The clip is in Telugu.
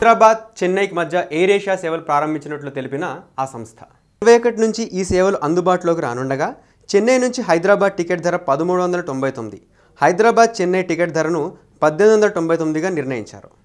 హైదరాబాద్ చెన్నైకి మధ్య ఎయిర్ ఏషియా సేవలు ప్రారంభించినట్లు తెలిపిన ఆ సంస్థ 21 నుంచి ఈ సేవలు అందుబాటులోకి రానుండగా చెన్నై నుంచి హైదరాబాద్ టికెట్ ధర 1399, హైదరాబాద్ చెన్నై టికెట్ ధరను 1899గా నిర్ణయించారు.